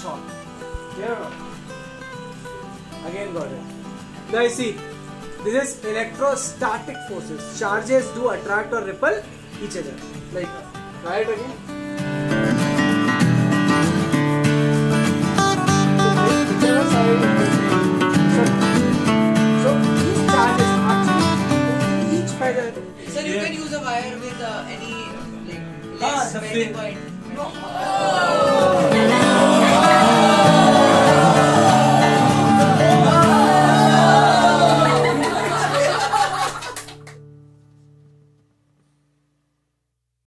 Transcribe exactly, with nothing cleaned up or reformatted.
short. Yeah. Again got it. Guys, see, this is electrostatic forces. Charges do attract or repel each other. Like, try it again. So, these charges actually each feather. Sir, you yeah. can use a wire with uh, any like ah, less point. No.